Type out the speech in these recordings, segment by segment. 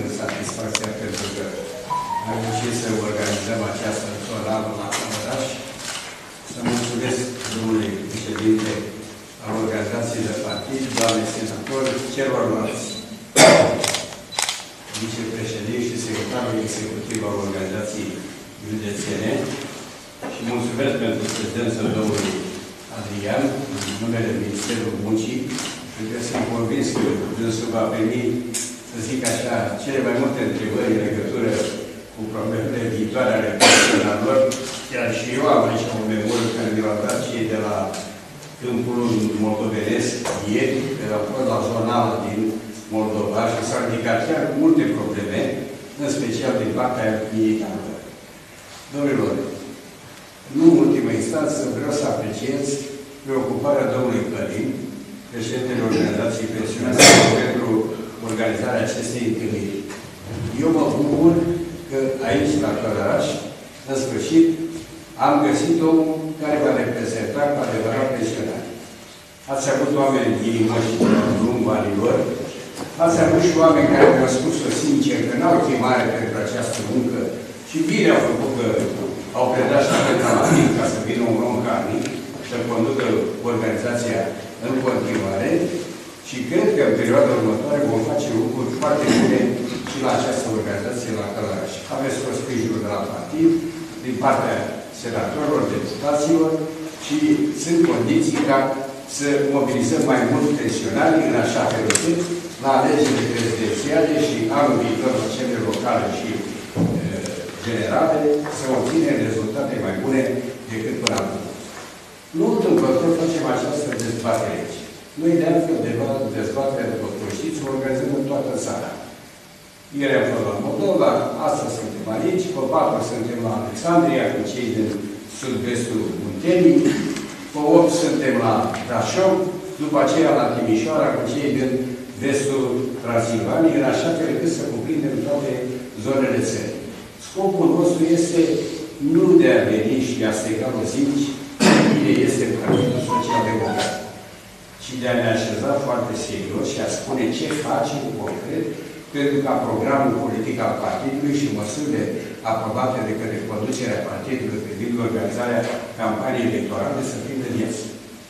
satisfacția pentru că am reușit să organizăm această zonală la oraș. Să mulțumesc domnului președinte al organizației de partid, doamne senatori, celorlalți vicepreședinți și secretarul executiv al organizației județene și mulțumesc pentru prezența domnului Adrian, în numele Ministerului Muncii, pentru că sunt convins că dânsul va primi, să zic așa, cele mai multe întrebări în legătură cu problemele viitoare ale pensionarilor. Chiar și eu am aici o memorie care mi l-au dat cei de la Câmpul Moldovenesc ieri, de la la zonală din Moldova și s-au ridicat chiar multe probleme, în special din partea militantă. Domnilor, nu în ultimă instanță vreau să apreciez preocuparea domnului Călin, președintele Organizației Pensionare, pentru organizarea acestei întâlniri. Eu mă bucur că aici, la Călăraș, în sfârșit, am găsit omul care va reprezenta cu adevărat pensionari. Ați avut oameni din inimă și de lungul anilor, ați avut și oameni care mi-au spus-o sincer că n-au chemare pentru această muncă și bine au făcut că au predat și antrenament ca să vină un om carnic să conducă organizația în continuare și cred că în perioada următoare vom face lucruri foarte bune și la această organizație la Călăraș. Aveți tot sprijinul de la partid, din partea senatorilor, deputaților și sunt condiții ca să mobilizăm mai mult pensionari în așa fel încât la alegerile prezidențiale și anul viitor la cele locale și generale să obținem rezultate mai bune decât până acum. Nu întâmplător facem această dezbatere aici. Noi de altfel dezbaterea, după cum știți, o organizăm în toată țara. Ieri am fost la Moldova, astăzi suntem aici, pe 4 suntem la Alexandria, cu cei din sud-vestul Muntenii, pe 8 suntem la Brașov, după aceea la Timișoara, cu cei din vestul Transilvaniei, în așa fel încât să cuprindem toate zonele țării. Scopul nostru este nu de a veni și de a striga lozinci, cine este Partidul Social-Democrat, ci de a ne așeza foarte serios și a spune ce facem concret pentru ca programul politic al partidului și măsurile aprobate de către conducerea partidului privind organizarea campaniei electorale să fie de viață.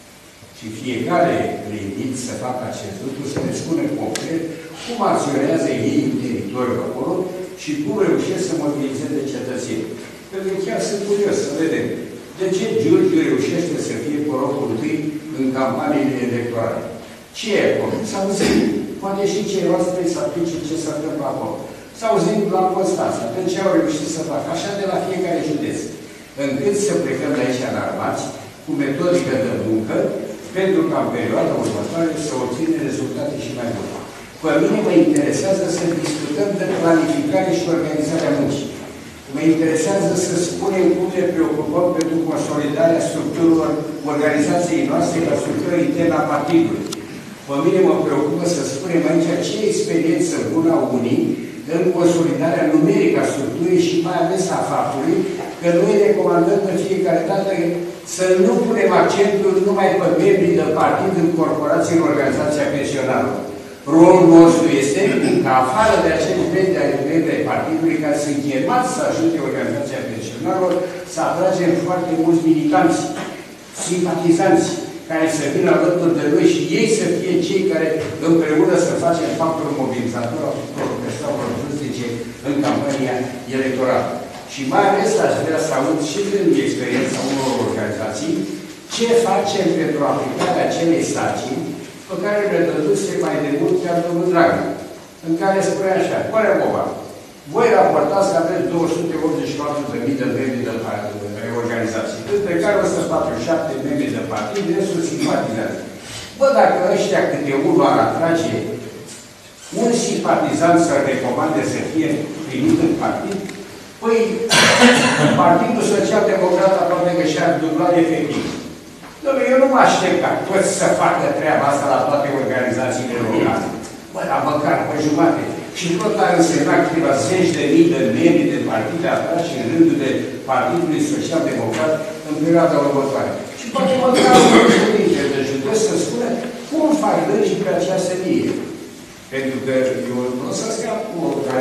Și fiecare le invit să facă acest lucru, să ne spună concret cum acționează ei în teritoriul acolo și cum reușesc să mobilizeze cetățenii. Pentru că chiar sunt curios să vedem de ce Giurgiu reușește să fie pe locul întâi în campaniile electorale. Ce e acolo? S-au zis. Poate și ceilalți trebuie să aplice ce se întâmplă acolo. S-au zis la Constanța. De ce au reușit să facă? Așa de la fiecare județ. Încât să plecăm de aici înarmați, cu metodică de muncă, pentru ca în perioada următoare să obținem rezultate și mai bune. Pe mine mă interesează să discutăm de planificare și organizarea muncii. Mă interesează să spunem cum ne preocupăm pentru consolidarea structurilor organizației noastre ca structură internă a partidului. Pe mine mă preocupă să spunem aici ce experiență bună au unii în consolidarea numerică a structurii și mai ales a faptului că noi recomandăm în fiecare dată să nu punem accentul numai pe membrii de partid în corporații în organizația pensionarilor. Rolul nostru este ca afară de acele membri ai partidului care sunt chemați să ajute organizația pensionarilor să atragem foarte mulți militanți, simpatizanți, care să vină alături de noi și ei să fie cei care împreună să facem factorul mobilizator al tuturor persoanelor vârstnice în campania electorală. Și mai ales aș vrea să aud și din experiența unor organizații ce facem pentru aplicarea acelei sarcini pe care le dăduse mai de mult chiar domnul Dragnea, în care spune așa: Corea Boba, voi raportați că aveți 284.000 de membri de organizații, dintre care 147 membri de partid, restul simpatizează. Bă, dacă ăștia câte unul ar atrage un simpatizant să-l recomande să fie primit în partid, păi, Partidul Social-Democrat aproape că și-ar dubla efectiv. Dom'le, eu nu mă aștept ca toți să facă treaba asta la toate organizațiile locale. Bă, dar măcar pe jumate. Și tot ar însemna câteva zeci de mii de membri de partide atrași în rândul de Partidului Social-Democrat în perioada următoare. Și poate măcar un președinte de județ să spună cum fac dânsii pe această linie. Pentru că eu nu o să scap cu ocazia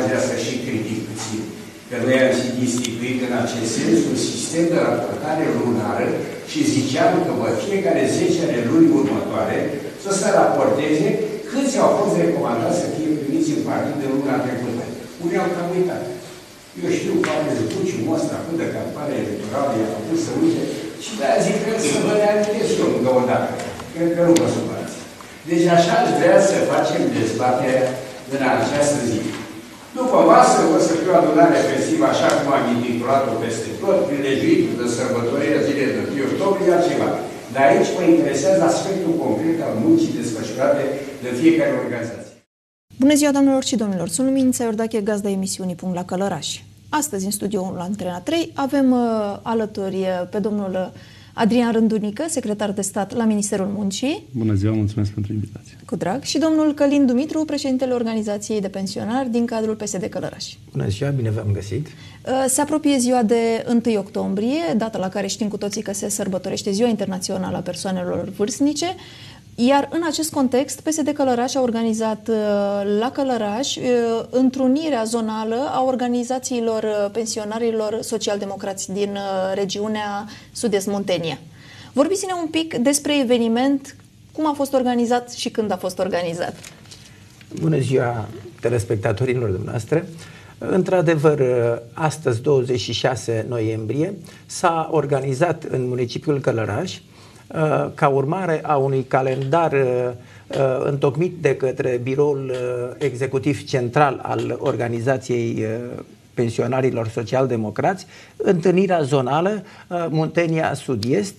și critic puțin, că noi am instituit în acest sens un sistem de raportare lunară și ziceam că fiecare 10 luni următoare să se raporteze câți au fost recomandați să fie primiți în partid de luna trecută. Unii au cam uitat. Eu știu foarte zbuciul ăsta, până de campania electorală, i-am făcut să uite, și de-aia zic că să vă reamintesc eu încă o dată. Cred că nu vă supărați. Deci așa aș vrea să facem dezbaterea în această zi. După masă o să fie o adunare festivă, așa cum am intitulat-o peste tot, prilejuit de sărbătorirea zilei de 1 octombrie, altceva. Dar aici mă interesează aspectul concret al muncii desfășurate de fiecare organizație. Bună ziua, doamnelor și domnilor! Sunt Luminița Iordache, gazda emisiunii Punct la Călăraș. Astăzi, în studioul la Antena 3, avem alături pe domnul Adrian Rândunică, secretar de stat la Ministerul Muncii. Bună ziua, mulțumesc pentru invitație. Cu drag. Și domnul Călin Dumitru, președintele Organizației de Pensionari din cadrul PSD Călăraș. Bună ziua, bine v-am găsit. Se apropie ziua de 1 octombrie, data la care știm cu toții că se sărbătorește Ziua Internațională a Persoanelor Vârstnice. Iar în acest context, PSD Călăraș a organizat la Călăraș întrunirea zonală a organizațiilor pensionarilor social-democrați din regiunea Sud-Est Muntenia. Vorbiți-ne un pic despre eveniment, cum a fost organizat și când a fost organizat. Bună ziua telespectatorilor dumneavoastră. Într-adevăr, astăzi, 26 noiembrie, s-a organizat în municipiul Călăraș, ca urmare a unui calendar întocmit de către Biroul Executiv Central al Organizației Pensionarilor Social-Democrați, întâlnirea zonală Muntenia Sud-Est,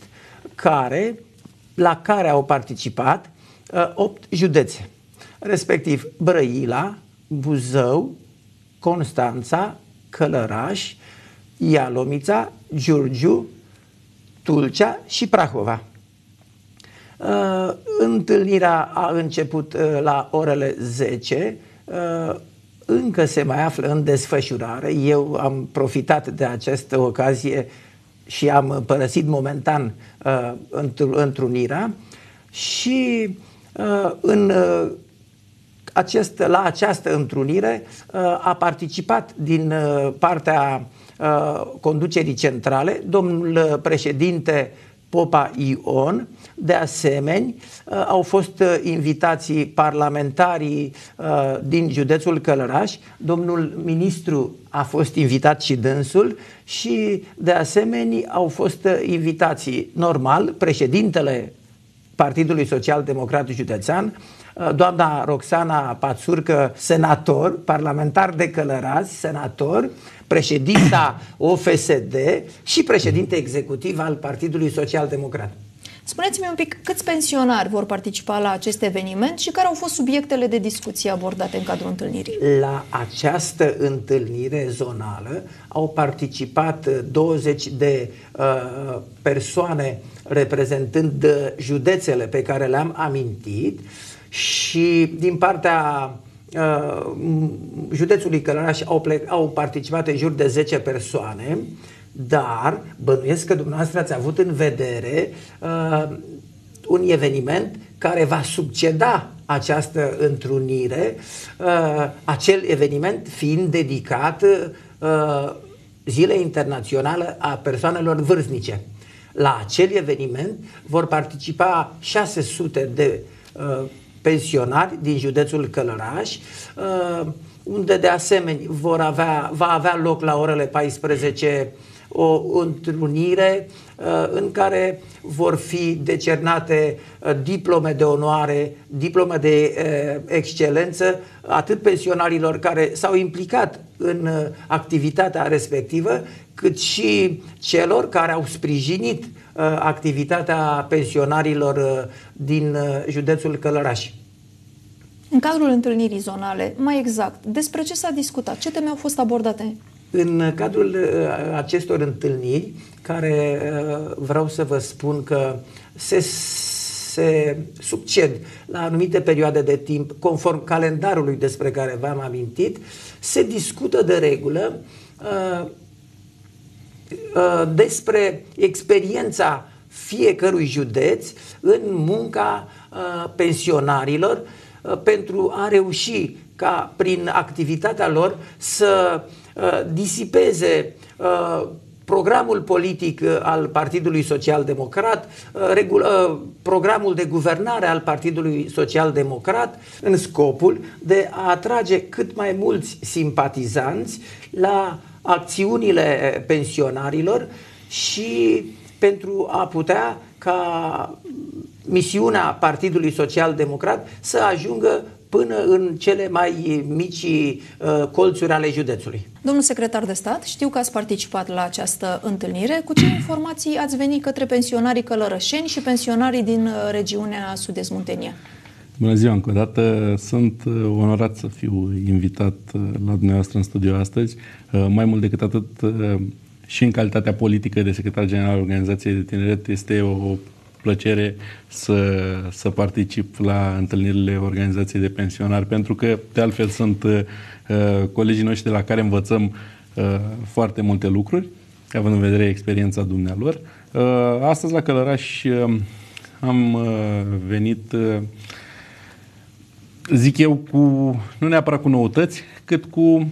la care au participat 8 județe, respectiv Brăila, Buzău, Constanța, Călăraș, Ialomița, Giurgiu, Tulcea și Prahova. Întâlnirea a început la orele 10, încă se mai află în desfășurare. Eu am profitat de această ocazie și am părăsit momentan întrunirea și la această întrunire a participat din partea conducerii centrale domnul președinte Popa Ion. De asemenea, au fost invitații parlamentarii din județul Călăraș, domnul ministru a fost invitat și dânsul și de asemenea au fost invitații normal președintele Partidului Social-Democrat Județean, doamna Roxana Pațurcă, senator, parlamentar de Călăraș, senator, președinta OFSD și președinte executiv al Partidului Social-Democrat. Spuneți-mi un pic câți pensionari vor participa la acest eveniment și care au fost subiectele de discuție abordate în cadrul întâlnirii? La această întâlnire zonală au participat 20 de persoane reprezentând județele pe care le-am amintit și din partea județului Călăraș au participat în jur de 10 persoane, dar bănuiesc că dumneavoastră ați avut în vedere un eveniment care va succeda această întrunire, acel eveniment fiind dedicat Zilei Internaționale a Persoanelor Vârstnice. La acel eveniment vor participa 600 de pensionari din județul Călăraș, unde de asemenea va avea loc la orele 14 o întrunire în care vor fi decernate diplome de onoare, diplome de excelență, atât pensionarilor care s-au implicat în activitatea respectivă, cât și celor care au sprijinit activitatea pensionarilor din județul Călăraș. În cadrul întâlnirii zonale, mai exact, despre ce s-a discutat? Ce teme au fost abordate? În cadrul acestor întâlniri, care vreau să vă spun că se succed la anumite perioade de timp, conform calendarului despre care v-am amintit, se discută de regulă despre experiența fiecărui județ în munca pensionarilor pentru a reuși ca prin activitatea lor să disipeze programul politic al Partidului Social Democrat, programul de guvernare al Partidului Social Democrat, în scopul de a atrage cât mai mulți simpatizanți la acțiunile pensionarilor și pentru a putea ca misiunea Partidului Social Democrat să ajungă până în cele mai mici colțuri ale județului. Domnul secretar de stat, știu că ați participat la această întâlnire. Cu ce informații ați venit către pensionarii călărășeni și pensionarii din regiunea Sud-Est Muntenia? Bună ziua încă o dată. Sunt onorat să fiu invitat la dumneavoastră în studio astăzi. Mai mult decât atât, și în calitatea politică de secretar general al Organizației de Tineret, este o plăcere să particip la întâlnirile Organizației de Pensionari, pentru că, de altfel, sunt colegii noștri de la care învățăm foarte multe lucruri, având în vedere experiența dumnealor. Astăzi, la Călăraș, am venit, zic eu, nu neapărat cu noutăți, cât cu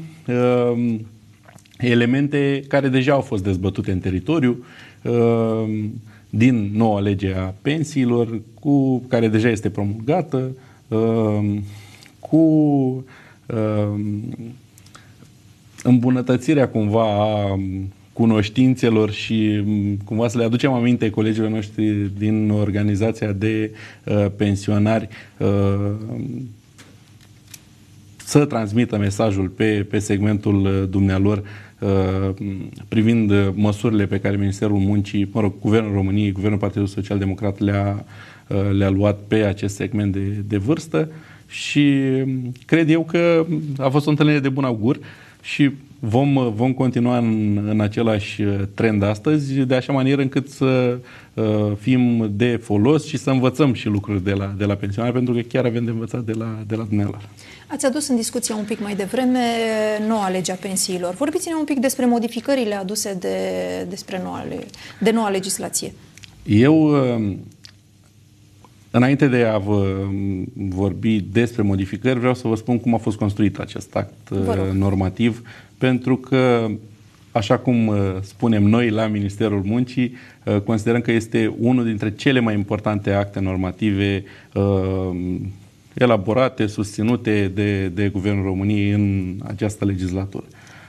elemente care deja au fost dezbătute în teritoriu, din noua lege a pensiilor, care deja este promulgată, cu îmbunătățirea cumva a cunoștințelor și cumva să le aducem aminte colegilor noștri din organizația de pensionari să transmită mesajul pe segmentul dumnealor privind măsurile pe care Ministerul Muncii, Guvernul României, Guvernul Partidului Social Democrat le-a luat pe acest segment de vârstă, și cred eu că a fost o întâlnire de bun augur și vom continua în același trend astăzi, de așa manieră încât să fim de folos și să învățăm și lucruri de la pensionari, pentru că chiar avem de învățat de la dumneavoastră. Ați adus în discuție un pic mai devreme noua lege a pensiilor. Vorbiți-ne un pic despre modificările aduse de noua legislație. Eu, înainte de a vă vorbi despre modificări, vreau să vă spun cum a fost construit acest act normativ, pentru că, așa cum spunem noi la Ministerul Muncii, considerăm că este unul dintre cele mai importante acte normative elaborate, susținute de Guvernul României în această legislatură.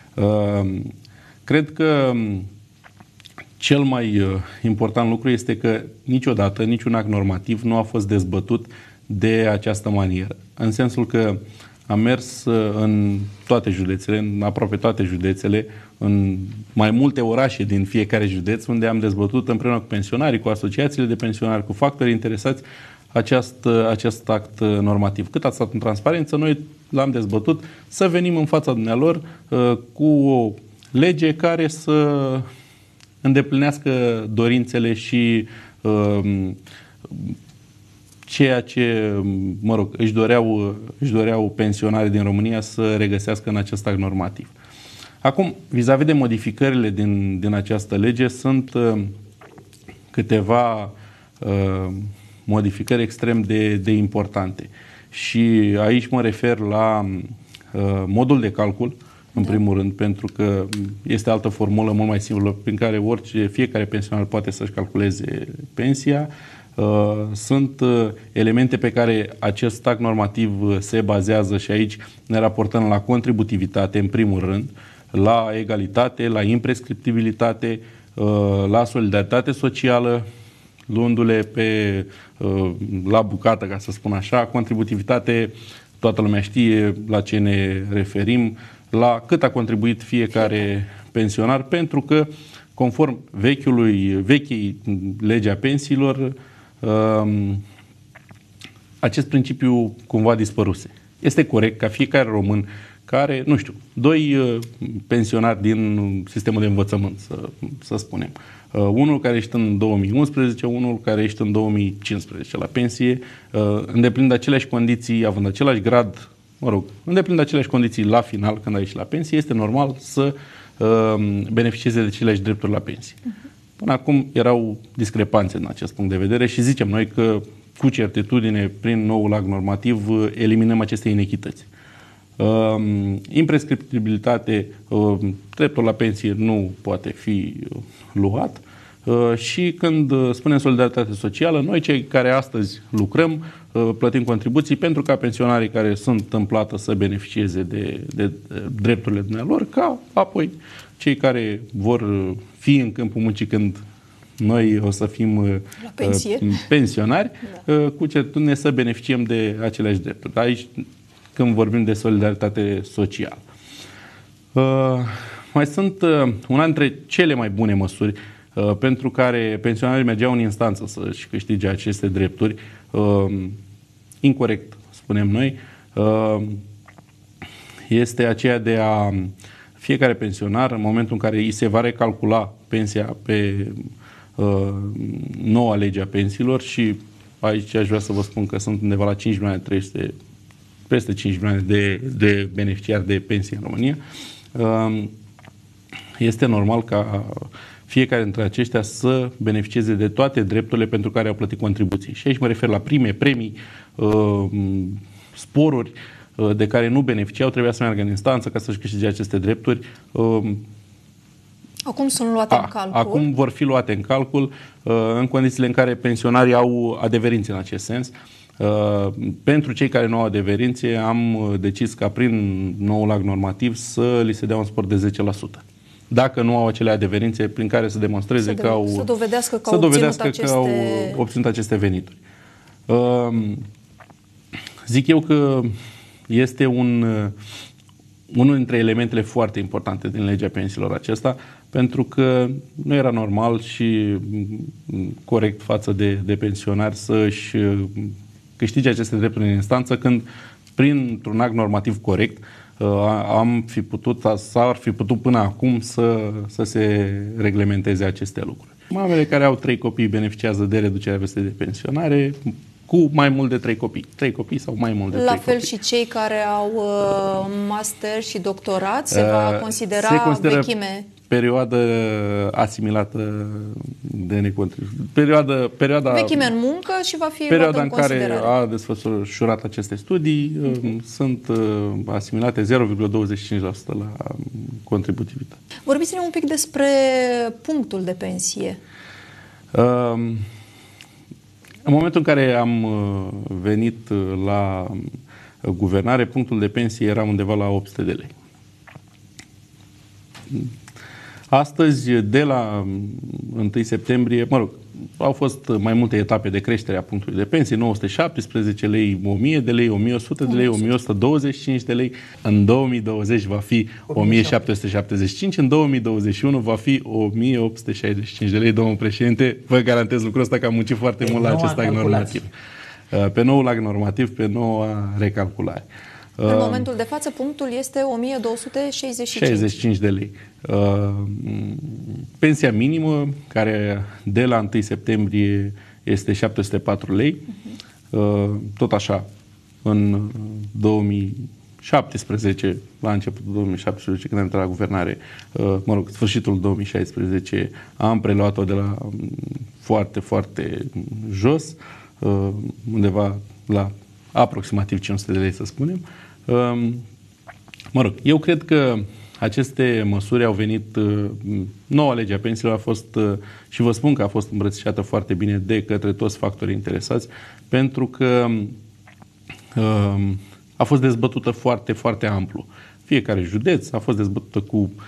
Cred că cel mai important lucru este că niciodată niciun act normativ nu a fost dezbătut de această manieră. În sensul că am mers în toate județele, în aproape toate județele, în mai multe orașe din fiecare județ, unde am dezbătut împreună cu pensionarii, cu asociațiile de pensionari, cu factorii interesați, acest act normativ. Cât a stat în transparență, noi l-am dezbătut să venim în fața dumnealor cu o lege care să îndeplinească dorințele și ceea ce, își doreau pensionarii din România să regăsească în acest act normativ. Acum, vis-a-vis de modificările din această lege, sunt câteva modificări extrem de importante. Și aici mă refer la modul de calcul, în primul rând, pentru că este altă formulă mult mai simplă prin care fiecare pensionar poate să-și calculeze pensia. Sunt elemente pe care acest act normativ se bazează și aici ne raportăm la contributivitate, în primul rând, la egalitate, la imprescriptibilitate, la solidaritate socială, luându-le la bucată, ca să spun așa. Contributivitate, toată lumea știe la ce ne referim, la cât a contribuit fiecare pensionar, pentru că, conform vechii lege a pensiilor, acest principiu cumva dispăruse. Este corect ca fiecare român care, nu știu, doi pensionari din sistemul de învățământ, să spunem, unul care ești în 2011, unul care ești în 2015 la pensie, îndeplinind aceleași condiții, având același grad, îndeplinind aceleași condiții la final, când ai ieșit la pensie, este normal să beneficieze de aceleași drepturi la pensie. Până acum erau discrepanțe în acest punct de vedere și zicem noi că, cu certitudine, prin noul act normativ, eliminăm aceste inechități. Imprescriptibilitate, dreptul la pensie nu poate fi luat. Și când spunem solidaritate socială, noi cei care astăzi lucrăm, plătim contribuții pentru ca pensionarii care sunt în plată să beneficieze de drepturile dumnealor, ca apoi cei care vor fi în câmpul muncii când noi o să fim pensionari, cu certitudine să beneficiem de aceleași drepturi. Aici, când vorbim de solidaritate socială. Mai sunt una dintre cele mai bune măsuri pentru care pensionarii mergeau în instanță să-și câștige aceste drepturi, incorect, spunem noi, este aceea de a fiecare pensionar, în momentul în care îi se va recalcula pensia pe noua lege a pensiilor, și aici aș vrea să vă spun că sunt undeva la 5.300.000, peste 5 milioane de beneficiari de pensie în România, este normal ca fiecare dintre aceștia să beneficieze de toate drepturile pentru care au plătit contribuții. Și aici mă refer la prime, premii, sporuri de care nu beneficiau, trebuia să meargă în instanță ca să-și câștige aceste drepturi. Acum sunt luate în calcul. Acum vor fi luate în calcul în condițiile în care pensionarii au adeverințe în acest sens. Pentru cei care nu au adeverințe, am decis ca prin noul act normativ să li se dea un spor de 10%. Dacă nu au acele adeverințe prin care să demonstreze că au... Să dovedească că au obținut aceste venituri. Zic eu că este unul dintre elementele foarte importante din legea pensiilor acesta, pentru că nu era normal și corect față de pensionari să-și câștige aceste drepturi în instanță, când printr-un act normativ corect s-ar fi putut până acum să se reglementeze aceste lucruri. Mamele care au 3 copii beneficiază de reducerea vârstei de pensionare cu mai mult de 3 copii. 3 copii sau mai mult de 3 copii. La fel și cei care au master și doctorat se va considera vechime. Perioadă asimilată de necontribuție. Vechime în muncă și va fi perioada în considerare. care a desfășurat aceste studii sunt asimilate 0,25% la contributivitate. Vorbiți-ne un pic despre punctul de pensie. În momentul în care am venit la guvernare, punctul de pensie era undeva la 800 de lei. Astăzi, de la 1 septembrie, au fost mai multe etape de creștere a punctului de pensie, 917 lei, 1000 de lei, 1100 de lei, 1125 de lei. În 2020 va fi 1775, în 2021 va fi 1865 de lei. Domnul președinte, vă garantez lucrul ăsta că am muncit foarte mult la acest act normativ. Pe noul act normativ, pe noua recalculare. În momentul de față, punctul este 1265 de lei. Pensia minimă, care de la 1 septembrie este 704 lei, tot așa, în 2017, la începutul 2017, când am intrat la guvernare, sfârșitul 2016, am preluat-o de la foarte, foarte jos, undeva la aproximativ 500 de lei, să spunem. Eu cred că aceste măsuri au venit, noua lege a pensiilor a fost, și vă spun că a fost îmbrățișată foarte bine de către toți factorii interesați, pentru că a fost dezbătută foarte, foarte amplu. Fiecare județ a fost dezbătută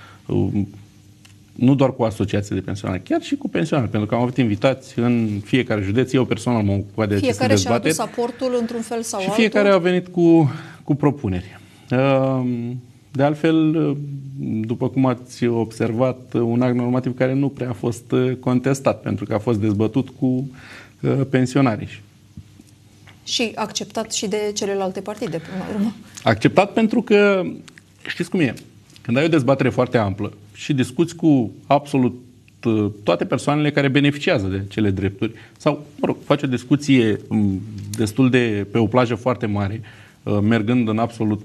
nu doar cu asociații de pensionari, chiar și cu pensionari, pentru că am avut invitați în fiecare județ. Eu personal m-am ocupat de aceste dezbateri. Fiecare și-a adus aportul într-un fel sau altul. Și fiecare a venit cu propuneri. De altfel, după cum ați observat, un act normativ care nu prea a fost contestat, pentru că a fost dezbătut cu pensionarii. Și acceptat și de celelalte partide, până la urmă. Acceptat pentru că, știți cum e, când ai o dezbatere foarte amplă și discuți cu absolut toate persoanele care beneficiază de acele drepturi, sau, faci o discuție destul de pe o plajă foarte mare, mergând în absolut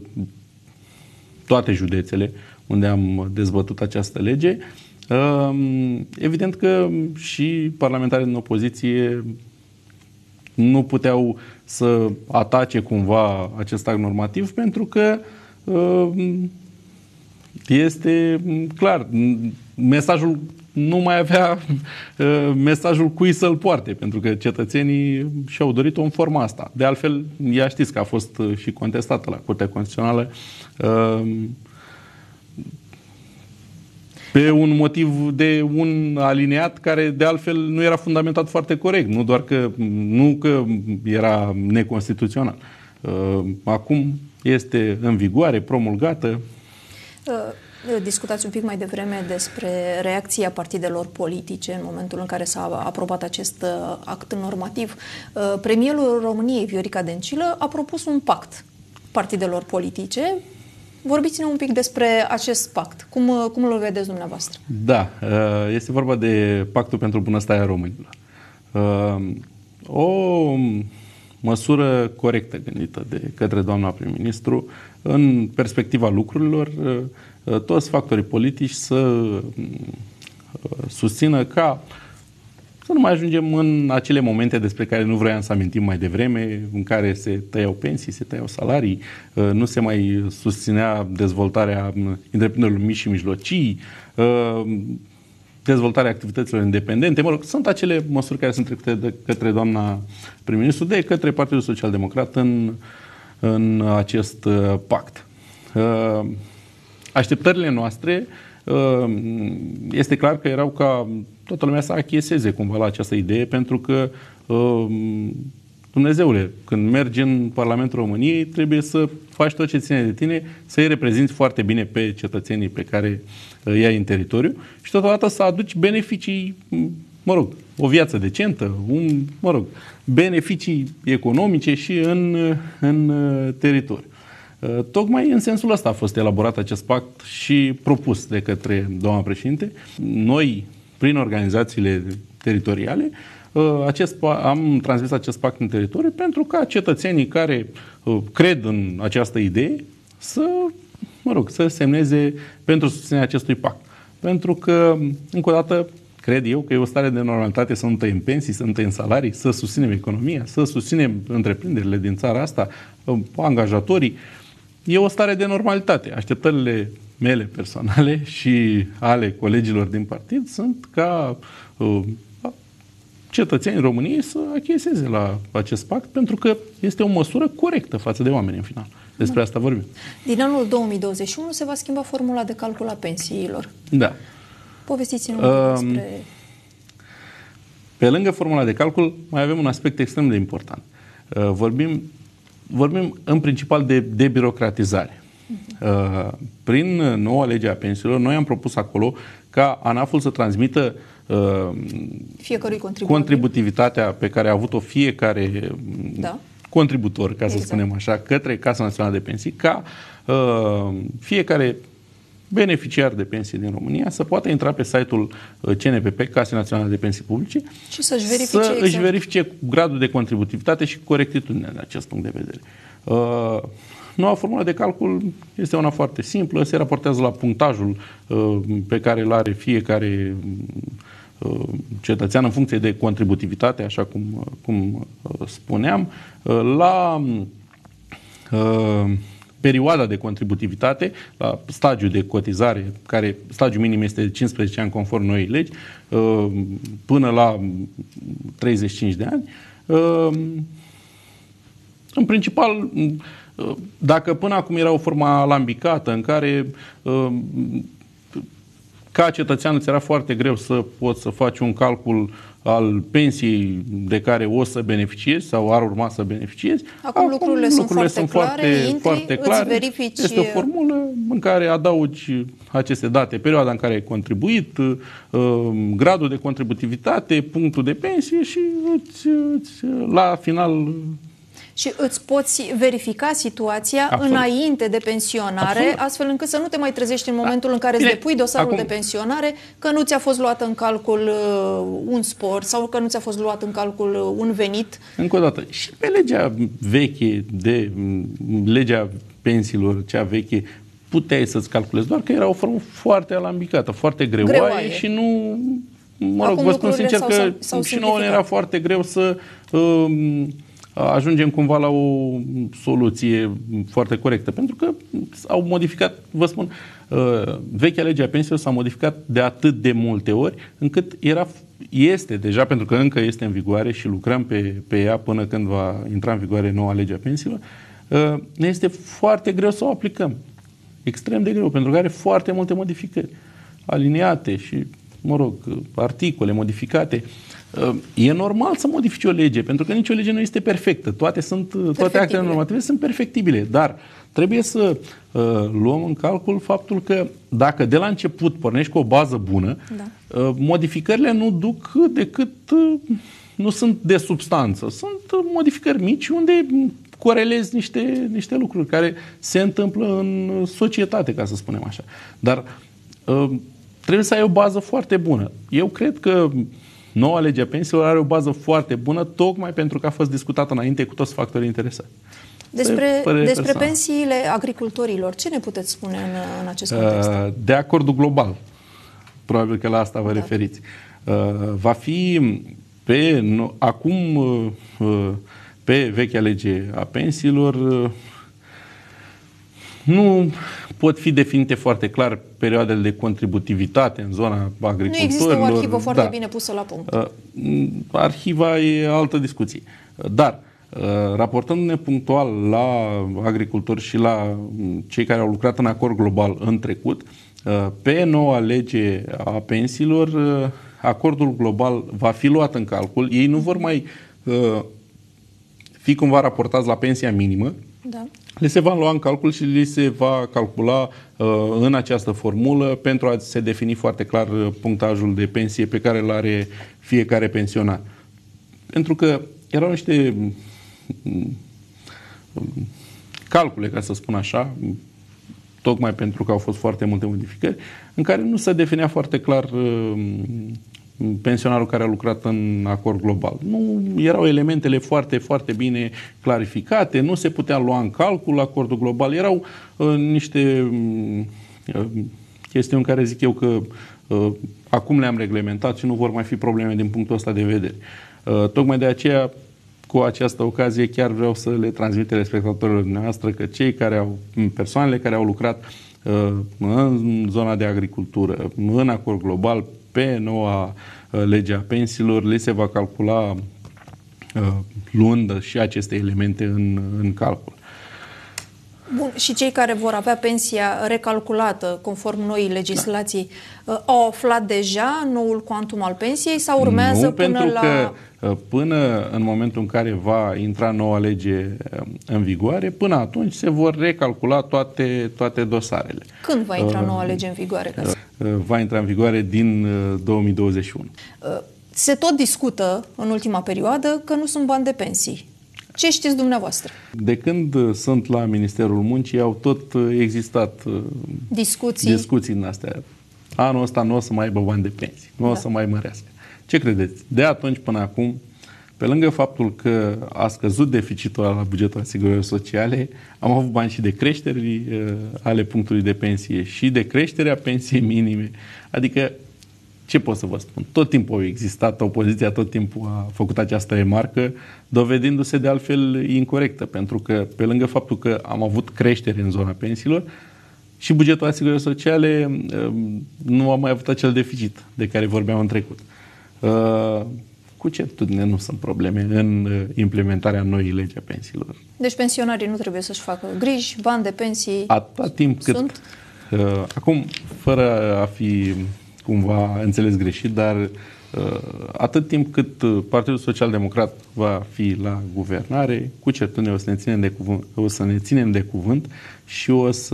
toate județele unde am dezbătut această lege, evident că și parlamentarii din opoziție nu puteau să atace cumva acest act normativ pentru că este clar, mesajul nu mai avea mesajul cui să-l poarte, pentru că cetățenii și-au dorit-o în forma asta. De altfel, ea știți că a fost și contestată la Curtea Constituțională pe un motiv de un alineat care de altfel nu era fundamentat foarte corect, nu că era neconstituțional. Acum este în vigoare, promulgată. Discutați un pic mai devreme despre reacția partidelor politice în momentul în care s-a aprobat acest act normativ. Premierul României, Viorica Dăncilă, a propus un pact partidelor politice. Vorbiți-ne un pic despre acest pact. Cum îl vedeți dumneavoastră? Da, este vorba de Pactul pentru Bunăstarea Românilor. O măsură corectă gândită de către doamna prim-ministru în perspectiva lucrurilor, toți factorii politici să susțină ca să nu mai ajungem în acele momente despre care nu vroiam să amintim mai devreme, în care se tăiau pensii, se tăiau salarii, nu se mai susținea dezvoltarea întreprinderilor mici și mijlocii, dezvoltarea activităților independente. Mă rog, sunt acele măsuri care sunt trecute de către doamna prim-ministru, de către Partidul Social Democrat în acest pact. Așteptările noastre este clar că erau ca toată lumea să achieseze cumva la această idee, pentru că Dumnezeule, când mergi în Parlamentul României, trebuie să faci tot ce ține de tine, să îi reprezinți foarte bine pe cetățenii pe care îi ai în teritoriu și totodată să aduci beneficii, mă rog, o viață decentă, beneficii economice și în teritoriu. Tocmai în sensul ăsta a fost elaborat acest pact și propus de către doamna președinte. Noi, prin organizațiile teritoriale, am transmis acest pact în teritoriu pentru ca cetățenii care cred în această idee să semneze pentru susținerea acestui pact. Pentru că, încă o dată, cred eu că e o stare de normalitate să nu tăiem pensii, să nu tăiem salarii, să susținem economia, să susținem întreprinderile din țara asta, angajatorii. E o stare de normalitate. Așteptările mele personale și ale colegilor din partid sunt ca cetățenii României să achieseze la acest pact, pentru că este o măsură corectă față de oameni în final. Despre asta vorbim. Din anul 2021 se va schimba formula de calcul a pensiilor. Da. Povestiți-ne un pic despre... Pe lângă formula de calcul, mai avem un aspect extrem de important. Vorbim în principal de debirocratizare. Prin noua lege a pensiilor, noi am propus acolo ca ANAF-ul să transmită fiecărui contributivitatea pe care a avut-o fiecare contributor, ca să spunem așa, către Casa Națională de Pensii, ca fiecare beneficiar de pensii din România să poată intra pe site-ul CNPP, Casa Națională de Pensii Publice, și să își verifice gradul de contributivitate și corectitudinea din acest punct de vedere. Noua formulă de calcul este una foarte simplă, se raportează la punctajul pe care îl are fiecare cetățean în funcție de contributivitate, așa cum spuneam, la perioada de contributivitate, la stadiul de cotizare, care stadiul minim este de 15 ani conform noii legi, până la 35 de ani. În principal, dacă până acum era o formă alambicată în care ca cetățean îți era foarte greu să poți să faci un calcul al pensiei de care o să beneficiezi sau ar urma să beneficiezi. Acum lucrurile sunt foarte clare. Verifici... Este o formulă în care adaugi aceste date, perioada în care ai contribuit, gradul de contributivitate, punctul de pensie și la final... Și îți poți verifica situația înainte de pensionare, astfel încât să nu te mai trezești în momentul în care îți depui dosarul de pensionare că nu ți-a fost luat în calcul un spor sau că nu ți-a fost luat în calcul un venit. Încă o dată, și pe legea veche, legea pensiilor, cea veche, puteai să-ți calculezi, doar că era o formă foarte alambicată, foarte greoaie și mă rog, Acum vă spun sincer că s-au și nouă ne era foarte greu să ajungem cumva la o soluție foarte corectă, pentru că au modificat, vă spun, vechea lege a pensiilor s-a modificat de atât de multe ori, încât este deja, pentru că încă este în vigoare și lucrăm pe ea până când va intra în vigoare noua lege a pensiilor, ne este foarte greu să o aplicăm. Extrem de greu, pentru că are foarte multe modificări, aliniate și, mă rog, articole modificate. E normal să modifici o lege, pentru că nicio lege nu este perfectă. Toate actele normative sunt perfectibile, dar trebuie să luăm în calcul faptul că dacă de la început pornești cu o bază bună, modificările nu duc decât, nu sunt de substanță, sunt modificări mici unde corelezi niște lucruri care se întâmplă în societate, ca să spunem așa. Dar trebuie să ai o bază foarte bună. Eu cred că noua lege a pensiilor are o bază foarte bună, tocmai pentru că a fost discutată înainte cu toți factorii interesați. Despre pensiile agricultorilor, ce ne puteți spune în acest context? De acordul global, probabil că la asta vă referiți. Va fi acum pe vechea lege a pensiilor nu pot fi definite foarte clar perioadele de contributivitate în zona agricultorilor. Nu există o arhivă foarte bine pusă la punct. Arhiva e altă discuție. Dar, raportându-ne punctual la agricultori și la cei care au lucrat în acord global în trecut, pe noua lege a pensiilor, acordul global va fi luat în calcul. Ei nu vor mai fi cumva raportați la pensia minimă. Da. Le se va lua în calcul și li se va calcula în această formulă pentru a se defini foarte clar punctajul de pensie pe care îl are fiecare pensionar. Pentru că erau niște calcule, ca să spun așa, tocmai pentru că au fost foarte multe modificări, în care nu se definea foarte clar pensionarul care a lucrat în acord global. Nu erau elementele foarte, foarte bine clarificate, nu se putea lua în calcul acordul global, erau niște chestiuni care zic eu că acum le-am reglementat și nu vor mai fi probleme din punctul ăsta de vedere. Tocmai de aceea, cu această ocazie, chiar vreau să le transmit telespectatorilor dumneavoastră că persoanele care au lucrat în zona de agricultură, în acord global, pe noua lege a pensiilor, le se va calcula luând și aceste elemente în calcul. Bun, și cei care vor avea pensia recalculată conform noii legislații au aflat deja noul cuantum al pensiei sau urmează nu, pentru că până în momentul în care va intra noua lege în vigoare, până atunci se vor recalcula toate dosarele. Când va intra noua lege în vigoare? Va intra în vigoare din 2021. Se tot discută în ultima perioadă că nu sunt bani de pensii. Ce știți dumneavoastră? De când sunt la Ministerul Muncii au tot existat discuții din astea. Anul ăsta nu o să mai aibă bani de pensii, nu o să mai mărească. Ce credeți? De atunci până acum, pe lângă faptul că a scăzut deficitul la bugetul asigurărilor sociale, am avut bani și de creșteri ale punctului de pensie și de creșterea pensiei minime. Adică, ce pot să vă spun? Tot timpul a existat, opoziția tot timpul a făcut această remarcă, dovedindu-se de altfel incorectă, pentru că pe lângă faptul că am avut creștere în zona pensiilor, și bugetul asigurărilor sociale nu a mai avut acel deficit de care vorbeam în trecut. Cu certitudine nu sunt probleme în implementarea noii legi a pensiilor. Deci pensionarii nu trebuie să-și facă griji, bani de pensii atâta timp cât... acum, fără a fi cumva înțeles greșit, dar atât timp cât Partidul Social Democrat va fi la guvernare, cu certitudine o să ne ținem de cuvânt și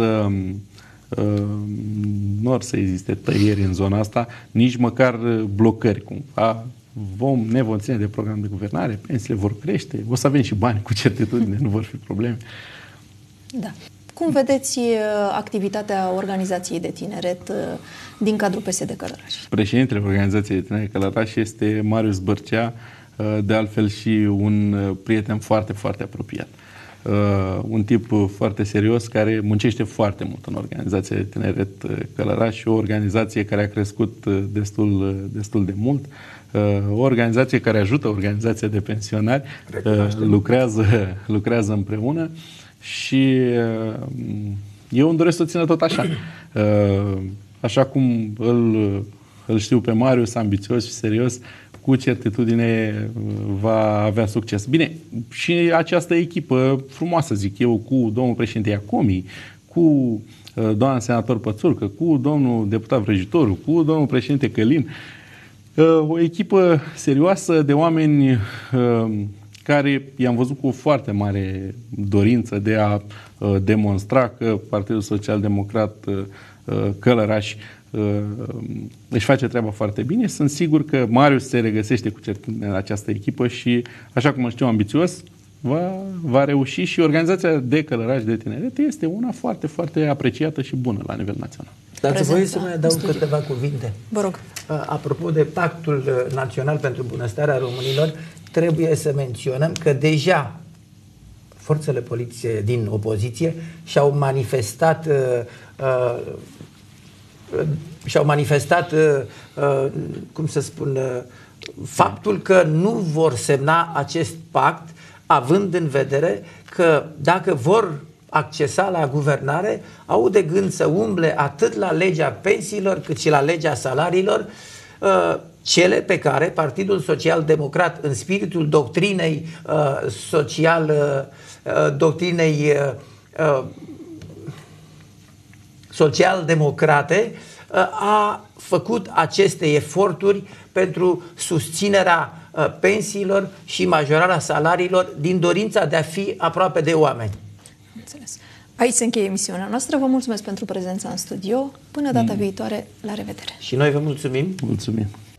nu or să existe tăieri în zona asta, nici măcar blocări cumva. Ne vom ține de program de guvernare, pensiile vor crește, o să avem și bani, cu certitudine, nu vor fi probleme. Da. Cum vedeți activitatea organizației de tineret din cadrul PSD Călăraș? Președintele organizației de tineret Călăraș este Marius Bărcea, de altfel și un prieten foarte, foarte apropiat. un tip foarte serios care muncește foarte mult în Organizația de Tineret Călăraș și o organizație care a crescut destul de mult, o organizație care ajută organizația de pensionari, lucrează împreună și eu îmi doresc să o țină tot așa. Așa cum îl știu pe Marius, ambițios și serios, cu certitudine va avea succes. Bine, și această echipă frumoasă, zic eu, cu domnul președinte Iacomi, cu doamna senator Pățurcă, cu domnul deputat Vrăjitoru, cu domnul președinte Călin, o echipă serioasă de oameni care i-am văzut cu o foarte mare dorință de a demonstra că Partidul Social Democrat Călăraș își face treaba foarte bine. Sunt sigur că Marius se regăsește cu certitudine în această echipă și, așa cum îl știu ambițios, va reuși și organizația de Călăraș de Tineret este una foarte, foarte apreciată și bună la nivel național. Dați voie să mai adaug câteva cuvinte. Vă rog. Apropo de Pactul Național pentru Bunăstarea Românilor, trebuie să menționăm că deja forțele politice din opoziție și-au manifestat cum să spun, faptul că nu vor semna acest pact, având în vedere că dacă vor accesa la guvernare, au de gând să umble atât la legea pensiilor cât și la legea salariilor, cele pe care Partidul Social Democrat, în spiritul doctrinei social-democrate, a făcut aceste eforturi pentru susținerea pensiilor și majorarea salariilor din dorința de a fi aproape de oameni. Înțeles. Aici se încheie emisiunea noastră. Vă mulțumesc pentru prezența în studio. Până data viitoare, la revedere! Și noi vă mulțumim! Mulțumim!